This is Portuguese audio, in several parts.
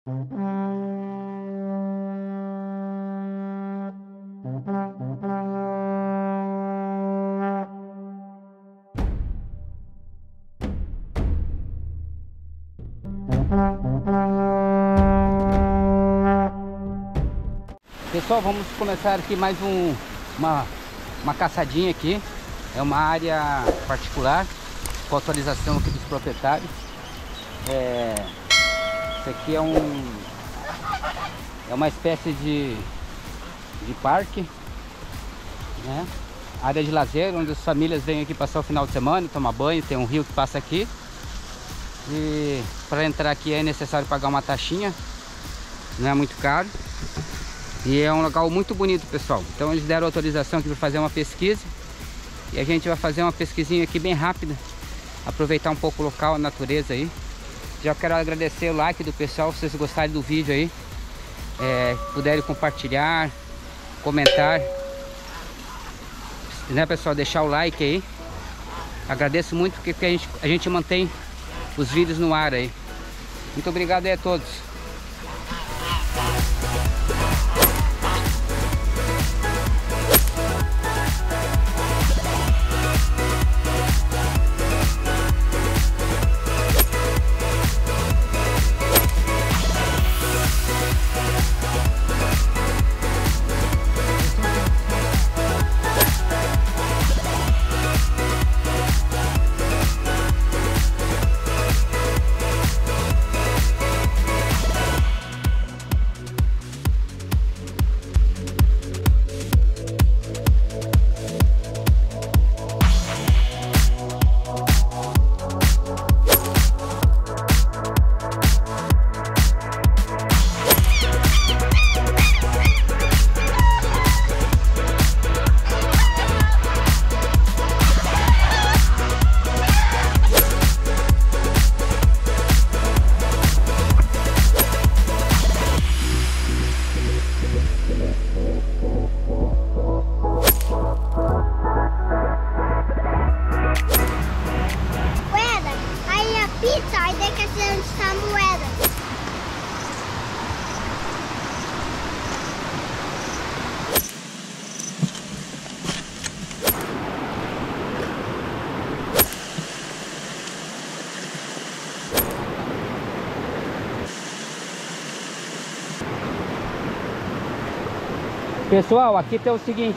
Pessoal, vamos começar aqui mais uma caçadinha aqui. É uma área particular, com autorização aqui dos proprietários. Isso aqui é uma espécie de parque, né? Área de lazer, onde as famílias vêm aqui passar o final de semana, tomar banho. Tem um rio que passa aqui. E para entrar aqui é necessário pagar uma taxinha, não é muito caro. E é um local muito bonito, pessoal. Então eles deram autorização aqui para fazer uma pesquisa. E a gente vai fazer uma pesquisinha aqui bem rápida, aproveitar um pouco o local, a natureza aí. Já quero agradecer o like do pessoal, se vocês gostarem do vídeo aí. Puderem compartilhar, comentar, né, pessoal, deixar o like aí. Agradeço muito porque a gente mantém os vídeos no ar aí. Muito obrigado aí a todos. Pessoal, aqui tem o seguinte,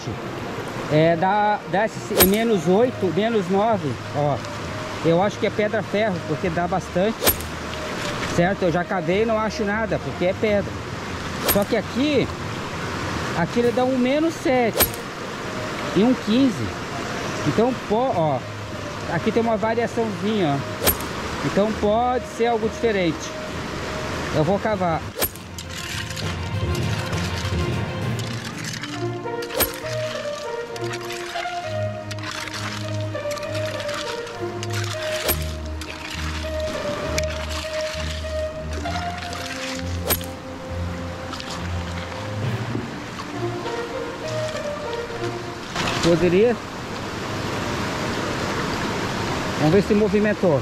dá menos 8, menos 9, ó. Eu acho que é pedra ferro, porque dá bastante, certo? Eu já cavei e não acho nada, porque é pedra. Só que aqui ele dá um menos 7 e um 15. Então, ó, aqui tem uma variaçãozinha, ó. Então pode ser algo diferente. Eu vou cavar. Poderia. Vamos ver se movimentou.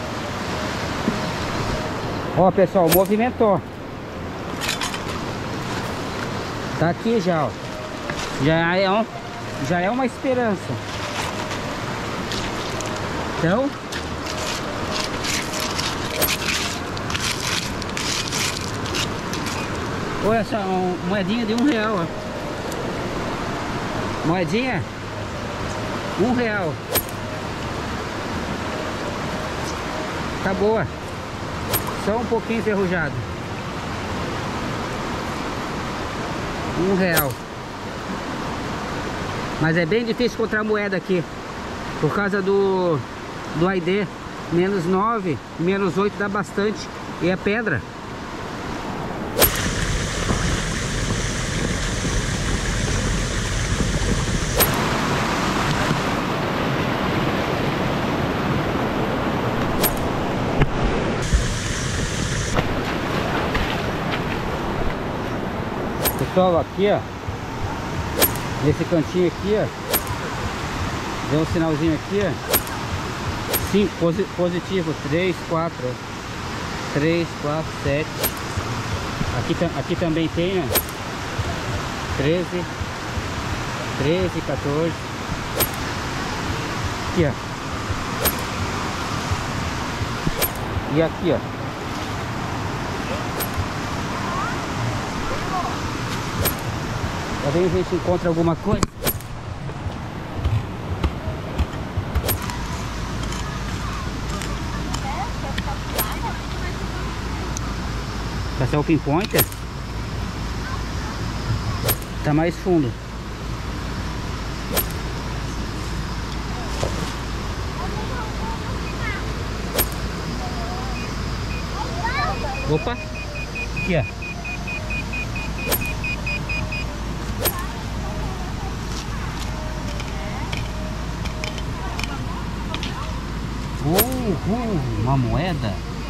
Ó, pessoal, movimentou. Tá aqui já, ó. Já é uma esperança. Então, olha essa moedinha de R$1, ó. Moedinha R$1. Tá boa. Só um pouquinho enferrujado. R$1. Mas é bem difícil encontrar moeda aqui, por causa do ID. Menos 9, menos 8 dá bastante. E é pedra. Pessoal, aqui, ó, nesse cantinho aqui, ó, deu um sinalzinho aqui, ó. 5 positivo, 3, 4, 3, 4, 7, Aqui também tem, ó. 13, 14. Aqui, ó. E aqui, ó. Talvez a gente encontre alguma coisa. Essa é o pinpointer. Tá mais fundo. Opa! Aqui, ó. Uma moeda.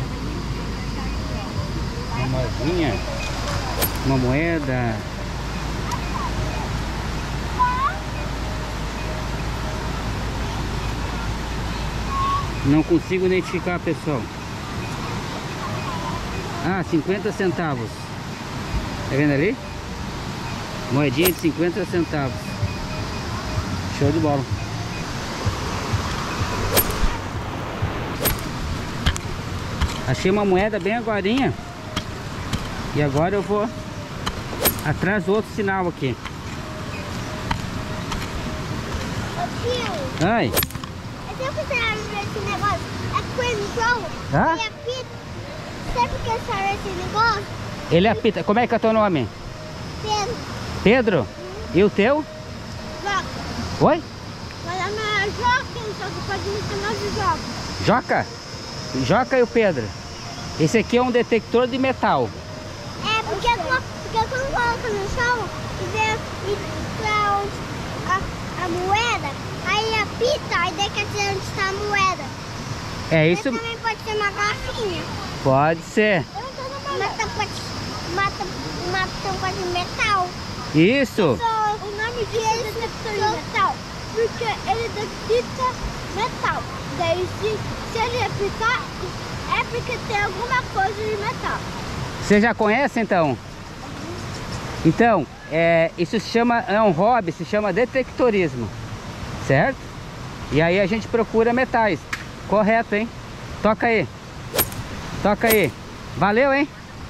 Uma moedinha. Uma moeda. Não consigo identificar, pessoal. Ah, 50 centavos. Tá vendo ali? Moedinha de 50 centavos. Show de bola. Achei uma moeda bem agorinha. E agora eu vou atrás do outro sinal aqui. Ô tio, Ai. eu tenho que tirar esse negócio. É coelho. Hã? Ele apita. Sabe por que eu tirar esse negócio? Ele apita. Como é que é o teu nome? Pedro. Pedro? E o teu? Joca. Oi? Mas a minha Joca, só que pode me chamar de Joca. Joca? Joca e o Pedro. Esse aqui é um detector de metal. É, porque quando coloca no chão e vê pra onde a moeda, aí apita, aí daí quer dizer onde está a moeda. É isso? Mas também pode ser uma garrafinha. Pode ser. Uma tampa de metal. Isso. O nome disso é detector de metal, porque ele detecta metal. Daí se ele apitar, é porque tem alguma coisa de metal. Você já conhece então? Então, isso se chama, é um hobby, se chama detectorismo, certo? E aí a gente procura metais. Correto, hein? Toca aí. Toca aí. Valeu, hein?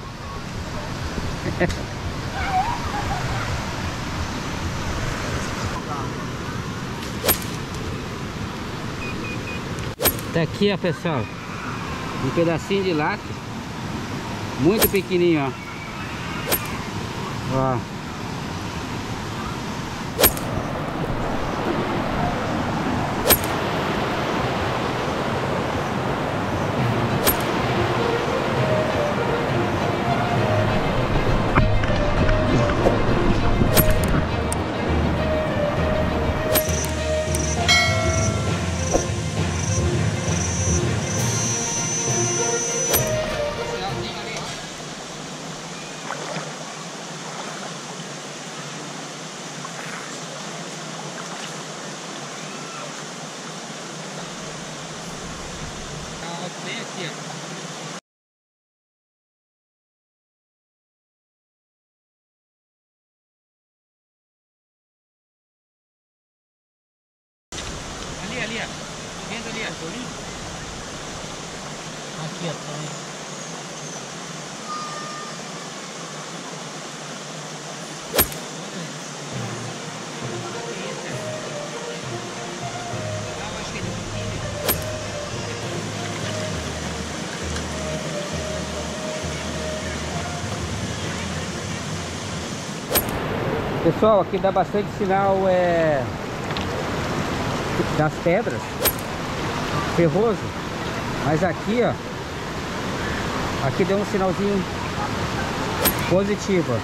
Tá aqui, ó, pessoal. Um pedacinho de lata. Muito pequenininho, ó. Ó. Bem aqui, ó. Ali, ó. Vendo ali, ó. Aqui, ó. Também. Pessoal, aqui dá bastante sinal das pedras, ferroso, mas aqui, ó, aqui deu um sinalzinho positivo,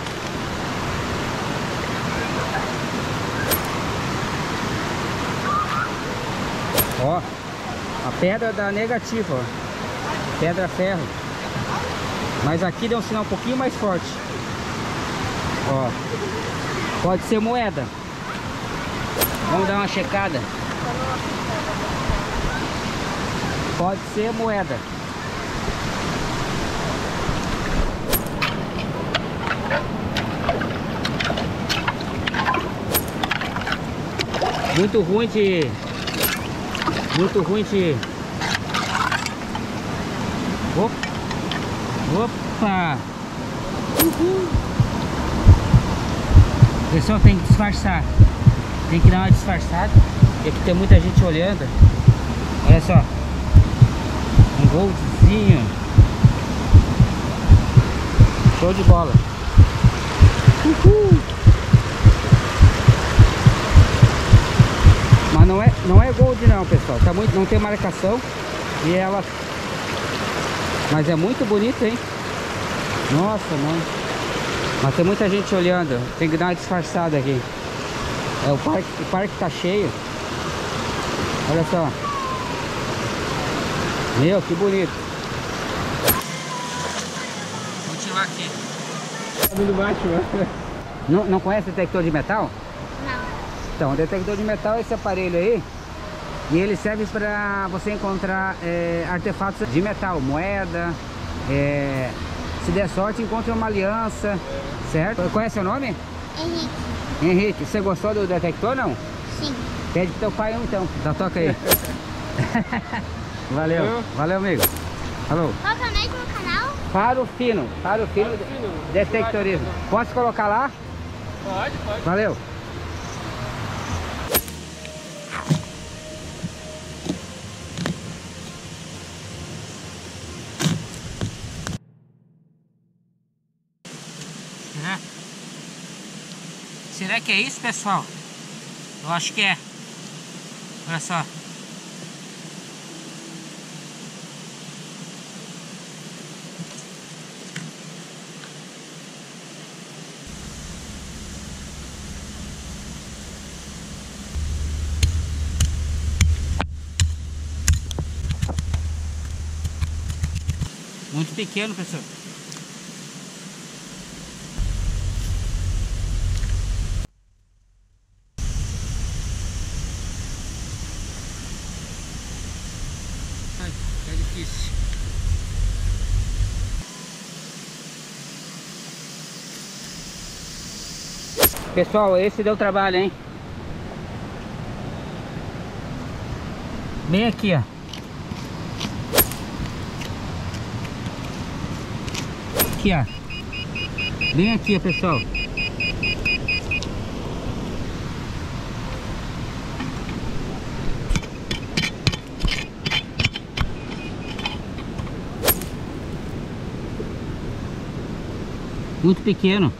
ó, a pedra dá negativo, ó, pedra ferro, mas aqui deu um sinal um pouquinho mais forte, ó. Pode ser moeda. Vamos dar uma checada. Pode ser moeda. Muito ruim de... Opa! Uhul. Pessoal, tem que disfarçar. Tem que dar uma disfarçada. E aqui tem muita gente olhando. Olha só. Um golzinho. Show de bola. Uhul. Mas não é gold não, pessoal. Tá muito, não tem marcação. E ela... Mas é muito bonito, hein? Nossa, mano. Mas tem muita gente olhando. Tem que dar uma disfarçada aqui. É, o parque tá cheio. Olha só. Meu, que bonito. Vou continuar aqui. Não conhece detector de metal? Não. Então, o detector de metal é esse aparelho aí. E ele serve para você encontrar artefatos de metal, moeda. Se der sorte, encontra uma aliança, certo? Conhece o nome? Henrique. Henrique, você gostou do detector, não? Sim. Pede pro teu pai um, então. Dá toca aí. Valeu. Valeu, amigo. Falou. Qual que é o mesmo canal? Faro Fino Detectorismo. Posso colocar lá? Pode. Valeu. Será que é isso, pessoal? Eu acho que é. Olha só. Muito pequeno, pessoal. É difícil. Pessoal, esse deu trabalho, hein? Bem aqui, ó. Aqui, ó. Bem aqui, ó, pessoal. Muito pequeno.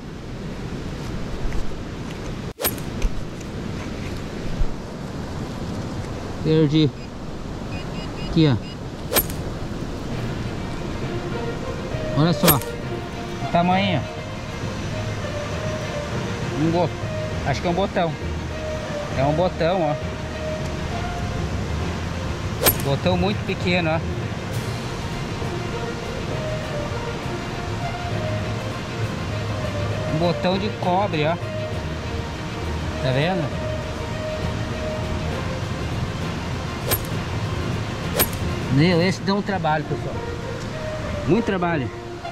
Perdi. Aqui, ó. Olha só. O tamanho. Acho que é um botão. É um botão, ó. Botão muito pequeno, ó. Um botão de cobre, ó. Tá vendo? Meu, esse deu um trabalho, pessoal. Muito trabalho.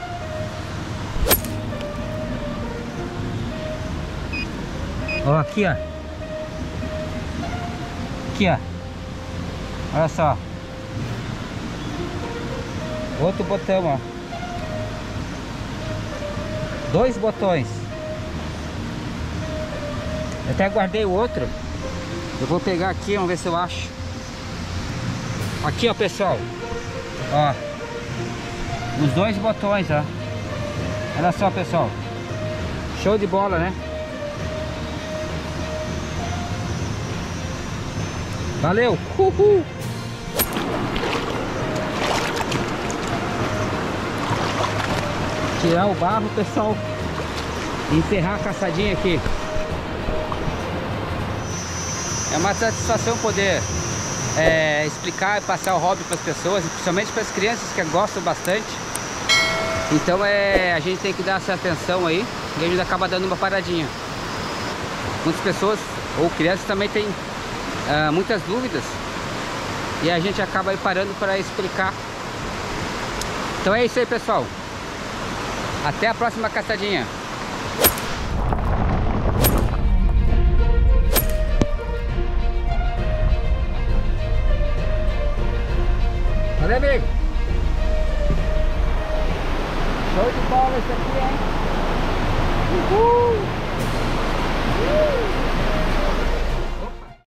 Ó, aqui, ó. Aqui, ó. Olha só. Outro botão, ó. 2 botões. Eu até guardei o outro. Eu vou pegar aqui, vamos ver se eu acho. Aqui, ó, pessoal. Ó. Os 2 botões, ó. Olha só, pessoal. Show de bola, né? Valeu! Uhul! Tirar o barro, pessoal. E encerrar a caçadinha aqui. É uma satisfação poder explicar e passar o hobby para as pessoas, principalmente para as crianças que gostam bastante. Então a gente tem que dar essa atenção aí e a gente acaba dando uma paradinha. Muitas pessoas ou crianças também têm muitas dúvidas e a gente acaba aí parando para explicar. Então é isso aí, pessoal. Até a próxima caçadinha. Olha, amigo. Show de bola esse aqui, hein? Uhul!